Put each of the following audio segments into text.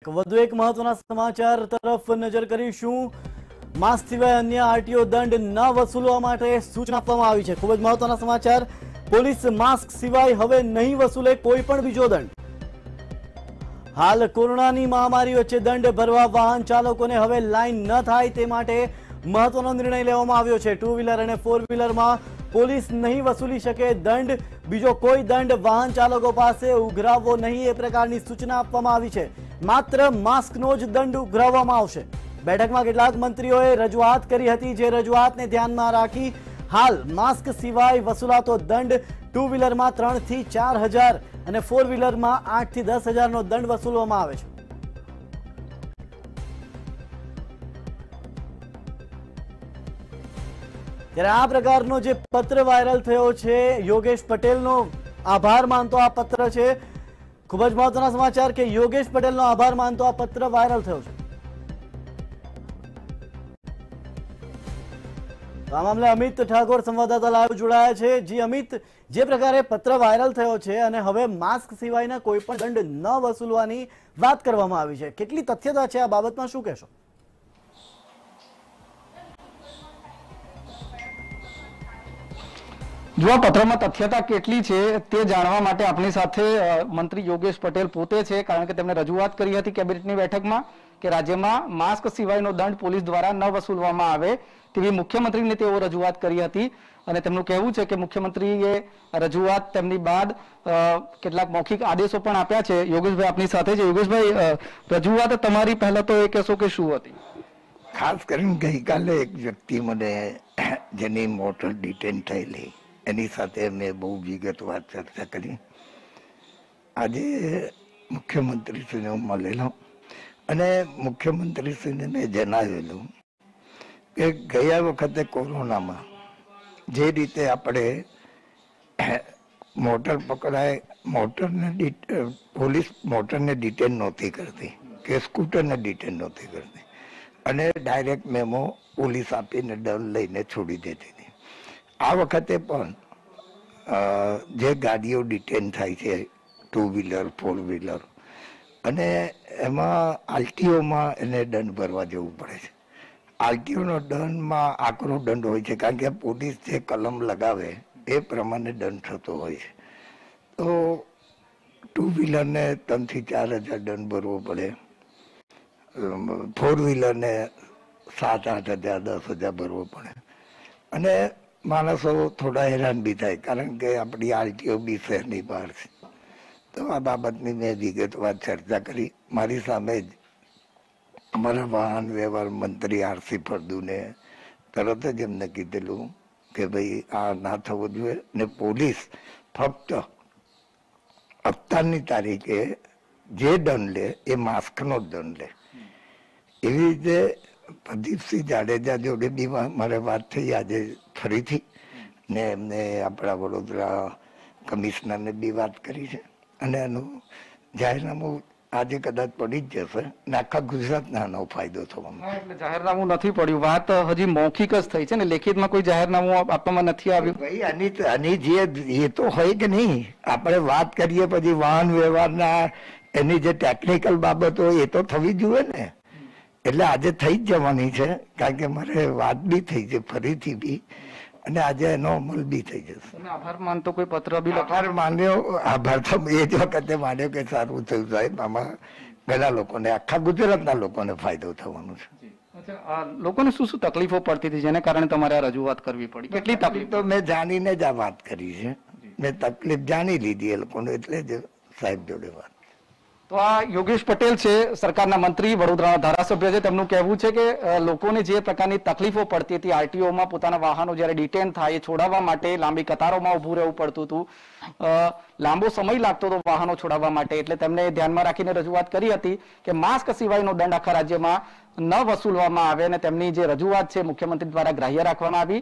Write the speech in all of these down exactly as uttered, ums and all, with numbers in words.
વધુ એક મહત્વના સમાચાર તરફ નજર કરીશું। માસ્ક સિવાય અન્ય આરટીઓ દંડ ન વસૂલવા માટે સૂચના આપવામાં આવી છે। ખૂબ જ મહત્વના સમાચાર। પોલીસ માસ્ક સિવાય હવે નહીં વસૂલે કોઈ પણ બીજો દંડ। હાલ કોરોનાની મહામારી વચ્ચે દંડ ભરવા વાહન ચાલકોને હવે લાઈન ન થાય તે માટે મહત્વનો નિર્ણય લેવામાં આવ્યો છે। ટુ વ્હીલર અને ફોર વ્હીલરમાં પોલીસ નહીં વસૂલી શકે દંડ, બીજો કોઈ દંડ વાહન ચાલકો પાસે ઉઘરાવવો નહીં, એ પ્રકારની સૂચના આપવામાં આવી છે। માત્ર માસ્કનો જ દંડ ઉઘરાવવામાં આવશે। બેઠકમાં કેટલાક મંત્રીઓએ રજૂઆત કરી હતી, જે રજૂઆતને ધ્યાનમાં રાખી હાલ માસ્ક સિવાય વસૂલાતો દંડ ટુ વ્હીલરમાં ત્રણ થી ચાર હજાર અને ફોર વ્હીલરમાં આઠ થી દસ હજારનો દંડ વસૂલવામાં આવે છે। ત્યારે આ પ્રકારનો જે પત્ર વાયરલ થયો છે, યોગેશ પટેલનો આભાર માનતો આ પત્ર છે। ખૂબ જ મહત્વના સમાચાર કે યોગેશ પટેલનો આભાર માનતો આ પત્ર વાયરલ થયો છે। આ મામલે અમિત ઠાકોર સંવાદદાતા લાઈવ જોડાયા છે। જી અમિત, જે પ્રકારે પત્ર વાયરલ થયો છે અને હવે માસ્ક સિવાયના કોઈ પણ દંડ ન વસૂલવાની વાત કરવામાં આવી છે, કેટલી તથ્યતા છે આ બાબતમાં, શું કહેશો? જો આ પત્રમાં તથ્યતા કેટલી છે તે જાણવા માટે આપણી સાથે મંત્રી યોગેશ પટેલ પોતે છે, કારણ કે તેમણે રજૂઆત કરી હતી કેબિનેટની બેઠકમાં કે રાજ્યમાં માસ્ક સિવાયનો દંડ પોલીસ દ્વારા ન વસૂલવામાં આવે તેવી મુખ્યમંત્રીને તેઓ રજૂઆત કરી હતી। અને તેમનું કહેવું છે કે મુખ્યમંત્રીએ રજૂઆત તેમની બાદ કેટલાક મૌખિક આદેશો પણ આપ્યા છે। યોગેશભાઈ આપની સાથે છે। યોગેશભાઈ, રજૂઆત તમારી પહેલા તો એ કહેશો કે શું હતી? ખાસ કરીને ગઈકાલે એક વ્યક્તિ મને જેની મોટર ડિટેન થયેલી એની સાથે મેં બહુ વિગતવાર ચર્ચા કરી। આજે મુખ્યમંત્રીશ્રીને હું મળેલો અને મુખ્યમંત્રીશ્રીને મેં જણાવેલું કે ગયા વખતે કોરોનામાં જે રીતે આપણે મોટર પકડાય, મોટરને પોલીસ મોટરને ડિટેન નહોતી કરતી કે સ્કૂટરને ડિટેન નહોતી કરતી અને ડાયરેક્ટ મેમો પોલીસ આપીને દંડ લઈને છોડી દેતી હતી। આ વખતે પણ જે ગાડીઓ ડિટેન થાય છે, ટુ વ્હીલર ફોર વ્હીલર, અને એમાં આરટીઓમાં એને દંડ ભરવા જવું પડે છે। આરટીઓનો દંડમાં આકરો દંડ હોય છે, કારણ કે પોલીસ જે કલમ લગાવે એ પ્રમાણે દંડ થતો હોય છે। તો ટુ વ્હીલરને ત્રણ થી ચાર હજાર દંડ ભરવો પડે, ફોર વ્હીલરને સાત આઠ હજાર દસ હજાર ભરવો પડે અને માણસો થોડા હેરાન બી થાય, કારણ કે આપણી આરટીઓ બી શહેરની બહાર છે। તો આ બાબતની મેં વિગતવાર ચર્ચા કરી। મારી સામે જ અમારા વાહન વ્યવહાર મંત્રી આરસી ફળદુને તરત જ એમને કીધેલું કે ભાઈ આ ના થવું જોઈએ ને પોલીસ ફક્ત અત્યારની તારીખે જે દંડ લે એ માસ્કનો જ દંડ લે। એવી રીતે પ્રદીપસિંહ જાડેજા જોડે બી મારે વાત થઈ આજે ફરીથી, ને એમને આપણા વડોદરા કમિશનરને બી વાત કરી છે અને એનું જાહેરનામું આજે કદાચ પડી જ જશે ને આખા ગુજરાતના આનો ફાયદો થવાનો। એટલે જાહેરનામું નથી પડ્યું, વાત હજી મૌખિક જ થઈ છે ને, લેખિતમાં કોઈ જાહેરનામું આપવામાં નથી આવ્યું। ભાઈ આની આની જે એ તો હોય કે નહીં, આપણે વાત કરીએ પછી વાહન વ્યવહારના એની જે ટેકનિકલ બાબતો એ તો થવી જોઈએ ને, એટલે આજે થઈ જ જવાની છે, કારણ કે મારે વાત બી થઈ છે ફરીથી બી, અને આજે એનો અમલ બી થઈ જશે। આભાર માનતો કોઈ પત્ર બી આભાર માન્યો, આભાર તો એ જ વખતે માન્યો કે સારું થયું સાહેબ, આમાં ઘણા લોકોને, આખા ગુજરાતના લોકોને ફાયદો થવાનો છે। લોકોને શું શું તકલીફો પડતી હતી જેને કારણે તમારે આ રજૂઆત કરવી પડી? કેટલી તકલીફ? તો મેં જાણીને જ આ વાત કરી છે, મેં તકલીફ જાણી લીધી એ લોકોને, એટલે જ સાહેબ જોડે વાત। તો આ યોગેશ પટેલ છે, સરકારના મંત્રી, વડોદરાના ધારાસભ્ય છે। તેમનું કહેવું છે કે લોકોને જે પ્રકારની તકલીફો પડતી હતી આરટીઓમાં, પોતાના વાહનો જ્યારે ડિટેન થાય છોડાવવા માટે લાંબી કતારોમાં ઉભું રહેવું પડતું હતું, લાંબો સમય લાગતો હતો વાહનો છોડાવવા માટે, એટલે તેમને ધ્યાનમાં રાખીને રજૂઆત કરી હતી કે માસ્ક સિવાયનો દંડ આખા રાજ્યમાં ન વસૂલવામાં આવે, અને તેમની જે રજૂઆત છે મુખ્યમંત્રી દ્વારા ગ્રાહ્ય રાખવામાં આવી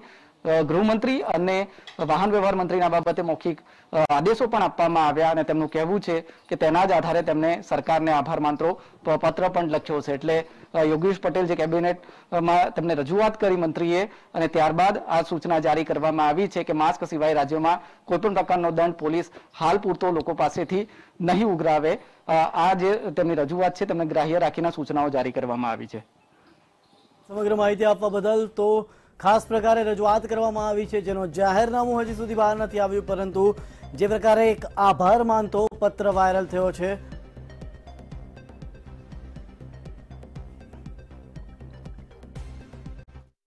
ગૃહમંત્રી અને વાહન વ્યવહાર મંત્રીના બાબતે મૌખિક આદેશો પણ આપવામાં આવ્યા અને તેમનું કહેવું છે કે તેના જ આધારે તેમને સરકારને આભાર માનતો પત્ર પણ લખ્યો છે. એટલે યોગેશ પટેલ જે કેબિનેટમાં તેમને રજૂઆત કરી મંત્રીએ અને ત્યારબાદ આ સૂચના જારી કરવામાં આવી છે કે માસ્ક સિવાય રાજ્યમાં કોઈ પણ પ્રકારનો દંડ પોલીસ હાલ પૂરતો લોકો પાસેથી નહીં ઉઘરાવે. આ જે તેમની રજૂઆત છે તેમને ગ્રાહ્ય રાખીને સૂચનાઓ જારી કરવામાં આવી છે. સમગ્ર માહિતી આપવા બદલ. તો ખાસ પ્રકારે રજૂઆત કરવામાં આવી છે જેનો જાહેરનામું હજી સુધી બહાર નથી આવ્યું, પરંતુ જે પ્રકારે એક આભાર માનતો પત્ર વાયરલ થયો છે